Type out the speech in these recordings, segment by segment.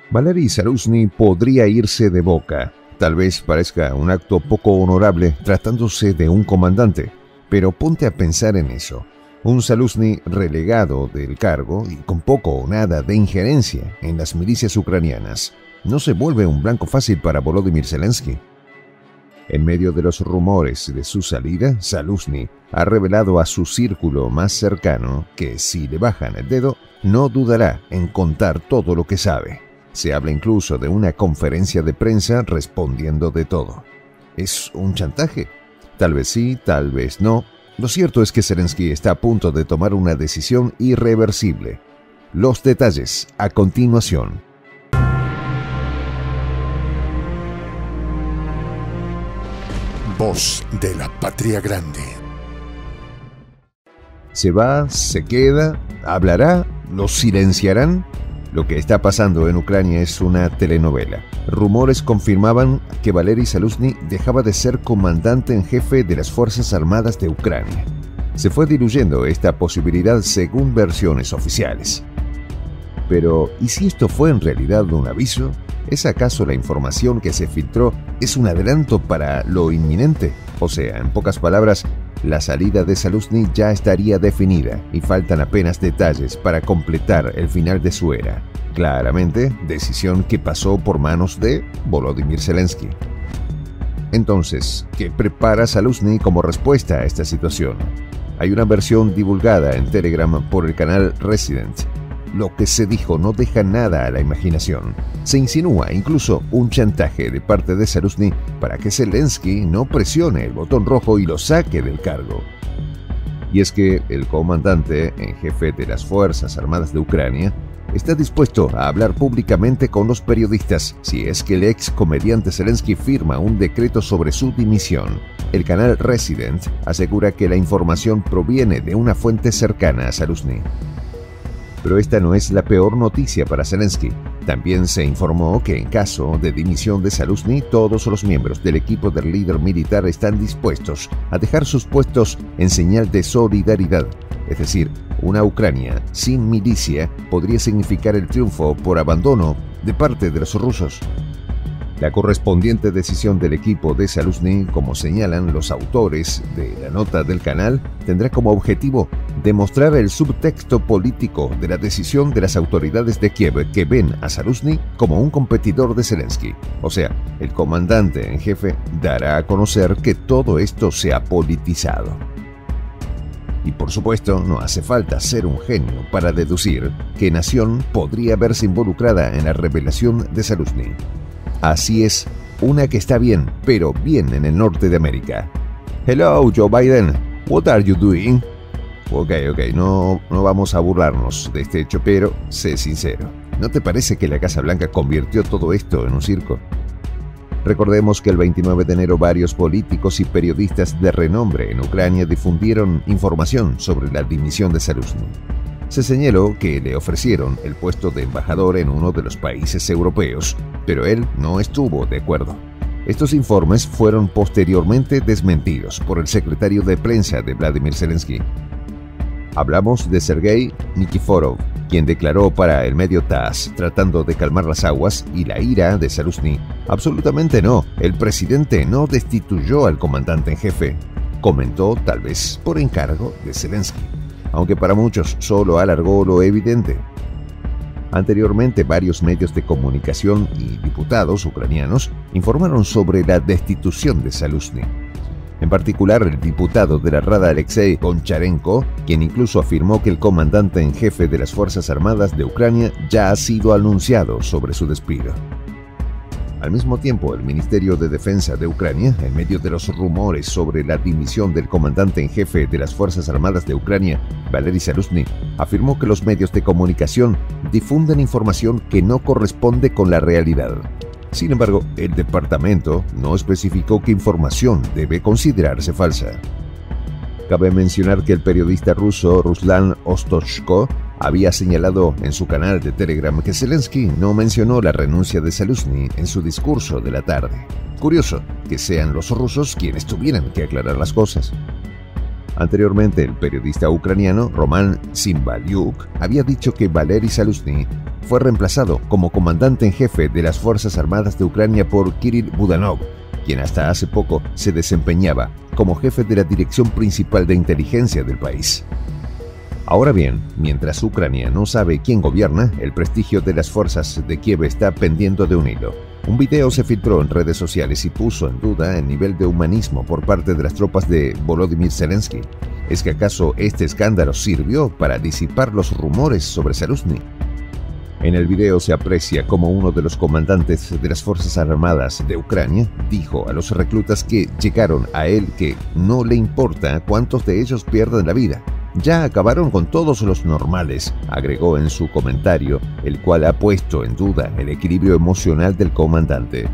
Valery Zaluzhny podría irse de Boca. Tal vez parezca un acto poco honorable tratándose de un comandante, pero ponte a pensar en eso. Un Zaluzhny relegado del cargo y con poco o nada de injerencia en las milicias ucranianas, ¿no se vuelve un blanco fácil para Volodymyr Zelensky? En medio de los rumores de su salida, Zaluzhny ha revelado a su círculo más cercano que si le bajan el dedo, no dudará en contar todo lo que sabe. Se habla incluso de una conferencia de prensa respondiendo de todo. ¿Es un chantaje? Tal vez sí, tal vez no. Lo cierto es que Zelensky está a punto de tomar una decisión irreversible. Los detalles a continuación. Voz de la Patria Grande. ¿Se va? ¿Se queda? ¿Hablará? ¿Lo silenciarán? Lo que está pasando en Ucrania es una telenovela. Rumores confirmaban que Valery Zaluzhny dejaba de ser comandante en jefe de las Fuerzas Armadas de Ucrania. Se fue diluyendo esta posibilidad según versiones oficiales. Pero, ¿y si esto fue en realidad un aviso? ¿Es acaso la información que se filtró es un adelanto para lo inminente? O sea, en pocas palabras, la salida de Zaluzhny ya estaría definida y faltan apenas detalles para completar el final de su era. Claramente, decisión que pasó por manos de Volodymyr Zelensky. Entonces, ¿qué prepara Zaluzhny como respuesta a esta situación? Hay una versión divulgada en Telegram por el canal Resident. Lo que se dijo no deja nada a la imaginación. Se insinúa incluso un chantaje de parte de Zaluzhny para que Zelensky no presione el botón rojo y lo saque del cargo. Y es que el comandante en jefe de las Fuerzas Armadas de Ucrania está dispuesto a hablar públicamente con los periodistas si es que el ex comediante Zelensky firma un decreto sobre su dimisión. El canal Resident asegura que la información proviene de una fuente cercana a Zaluzhny. Pero esta no es la peor noticia para Zelensky. También se informó que en caso de dimisión de Zaluzhny, todos los miembros del equipo del líder militar están dispuestos a dejar sus puestos en señal de solidaridad. Es decir, una Ucrania sin milicia podría significar el triunfo por abandono de parte de los rusos. La correspondiente decisión del equipo de Zaluzhny, como señalan los autores de la nota del canal, tendrá como objetivo demostrar el subtexto político de la decisión de las autoridades de Kiev que ven a Zaluzhny como un competidor de Zelensky. O sea, el comandante en jefe dará a conocer que todo esto se ha politizado. Y por supuesto, no hace falta ser un genio para deducir que Nación podría verse involucrada en la revelación de Zaluzhny. Así es, una que está bien, pero bien en el norte de América. Hello, Joe Biden. What are you doing? Ok, no vamos a burlarnos de este hecho, pero sé sincero. ¿No te parece que la Casa Blanca convirtió todo esto en un circo? Recordemos que el 29 de enero varios políticos y periodistas de renombre en Ucrania difundieron información sobre la dimisión de Zaluzhny. Se señaló que le ofrecieron el puesto de embajador en uno de los países europeos, pero él no estuvo de acuerdo. Estos informes fueron posteriormente desmentidos por el secretario de prensa de Vladimir Zelensky. Hablamos de Sergei Nikiforov, quien declaró para el medio TASS tratando de calmar las aguas y la ira de Zaluzhny. Absolutamente no, el presidente no destituyó al comandante en jefe, comentó tal vez por encargo de Zelensky, aunque para muchos solo alargó lo evidente. Anteriormente, varios medios de comunicación y diputados ucranianos informaron sobre la destitución de Zaluzhny. En particular, el diputado de la Rada Alexei Goncharenko, quien incluso afirmó que el comandante en jefe de las Fuerzas Armadas de Ucrania ya ha sido anunciado sobre su despido. Al mismo tiempo, el Ministerio de Defensa de Ucrania, en medio de los rumores sobre la dimisión del comandante en jefe de las Fuerzas Armadas de Ucrania, Valery Zaluzhny, afirmó que los medios de comunicación difunden información que no corresponde con la realidad. Sin embargo, el departamento no especificó qué información debe considerarse falsa. Cabe mencionar que el periodista ruso Ruslan Ostochko había señalado en su canal de Telegram que Zelensky no mencionó la renuncia de Zaluzhny en su discurso de la tarde. Curioso que sean los rusos quienes tuvieran que aclarar las cosas. Anteriormente, el periodista ucraniano Roman Simbaliuk había dicho que Valery Zaluzhny fue reemplazado como comandante en jefe de las Fuerzas Armadas de Ucrania por Kirill Budanov, quien hasta hace poco se desempeñaba como jefe de la Dirección Principal de Inteligencia del país. Ahora bien, mientras Ucrania no sabe quién gobierna, el prestigio de las fuerzas de Kiev está pendiendo de un hilo. Un video se filtró en redes sociales y puso en duda el nivel de humanismo por parte de las tropas de Volodymyr Zelensky. ¿Es que acaso este escándalo sirvió para disipar los rumores sobre Zaluzhny? En el video se aprecia como uno de los comandantes de las Fuerzas Armadas de Ucrania dijo a los reclutas que llegaron a él que no le importa cuántos de ellos pierdan la vida. Ya acabaron con todos los normales, agregó en su comentario, el cual ha puesto en duda el equilibrio emocional del comandante.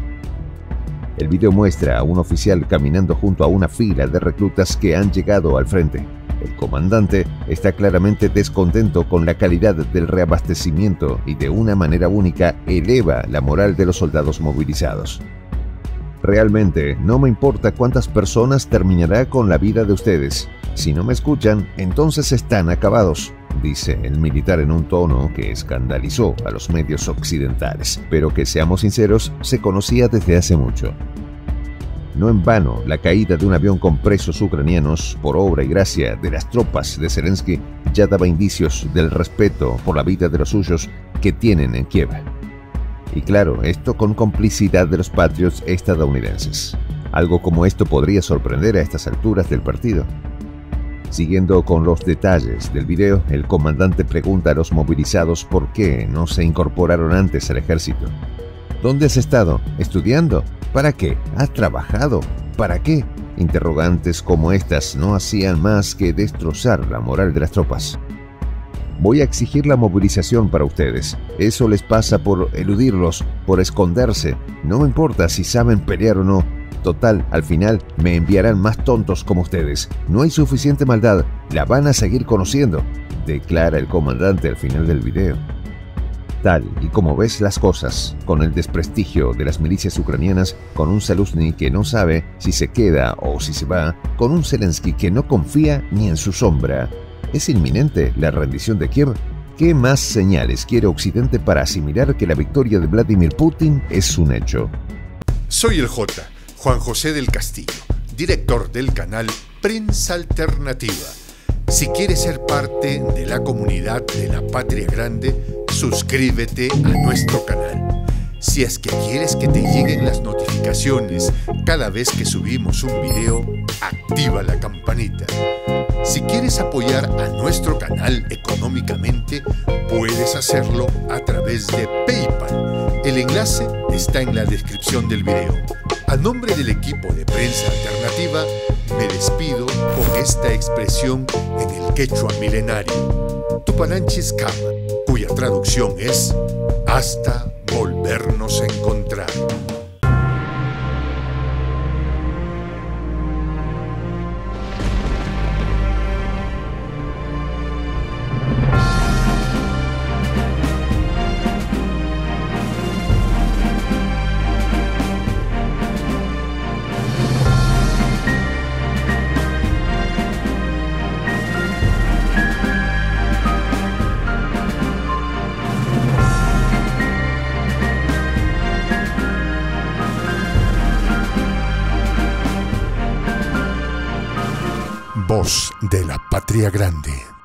El video muestra a un oficial caminando junto a una fila de reclutas que han llegado al frente. El comandante está claramente descontento con la calidad del reabastecimiento y de una manera única eleva la moral de los soldados movilizados. Realmente no me importa cuántas personas terminará con la vida de ustedes. Si no me escuchan, entonces están acabados, dice el militar en un tono que escandalizó a los medios occidentales, pero que seamos sinceros, se conocía desde hace mucho. No en vano, la caída de un avión con presos ucranianos por obra y gracia de las tropas de Zelensky ya daba indicios del respeto por la vida de los suyos que tienen en Kiev. Y claro, esto con complicidad de los patriots estadounidenses. Algo como esto podría sorprender a estas alturas del partido. Siguiendo con los detalles del video, el comandante pregunta a los movilizados por qué no se incorporaron antes al ejército. ¿Dónde has estado? ¿Estudiando? ¿Para qué? ¿Has trabajado? ¿Para qué? Interrogantes como estas no hacían más que destrozar la moral de las tropas. Voy a exigir la movilización para ustedes. Eso les pasa por eludirlos, por esconderse. No me importa si saben pelear o no. Total, al final me enviarán más tontos como ustedes. No hay suficiente maldad, la van a seguir conociendo, declara el comandante al final del video. Tal y como ves las cosas, con el desprestigio de las milicias ucranianas, con un Zaluzhny que no sabe si se queda o si se va, con un Zelensky que no confía ni en su sombra, ¿es inminente la rendición de Kiev? ¿Qué más señales quiere Occidente para asimilar que la victoria de Vladimir Putin es un hecho? Soy el J. Juan José del Castillo, director del canal Prensa Alternativa. Si quieres ser parte de la comunidad de la Patria Grande, suscríbete a nuestro canal. Si es que quieres que te lleguen las notificaciones cada vez que subimos un video, activa la campanita. Si quieres apoyar a nuestro canal económicamente, puedes hacerlo a través de PayPal. El enlace está en la descripción del video. A nombre del equipo de Prensa Alternativa, me despido con esta expresión en el quechua milenario, Tupananchis Kama, cuya traducción es hasta volvernos a encontrar. Voz de la Patria Grande.